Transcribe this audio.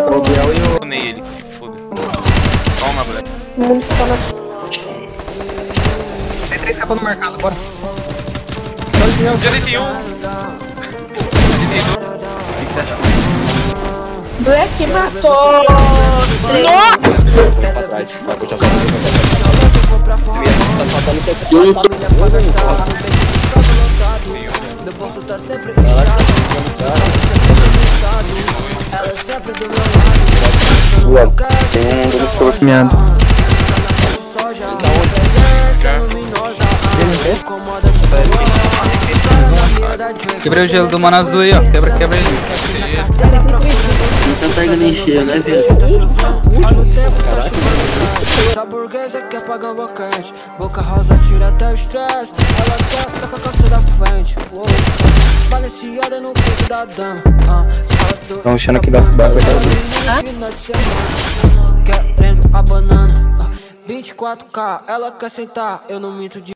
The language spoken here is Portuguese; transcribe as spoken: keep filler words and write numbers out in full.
o Biel e o... Nele, que se foda. Toma, Black. O mundo tá na... Tem três capas no mercado, bora. Já deitei um. Já deitei dois. Black matou! Nossa! Meu bolso tá sempre inchado, ela sempre do meu lado. Tem um do corpiando. Quebrei o gelo do mano azul aí, ó. Quebra, quebra ele. Não tá pegando encher, né, velho? Essa burguesa quer pagar um boquete. Boca rosa tira até o estresse. Ela quer tá com a calça da frente. Balanceada no peito da dama. Tão mexendo aqui das barras. Querendo a banana. vinte e quatro K, ela quer sentar. Eu não minto de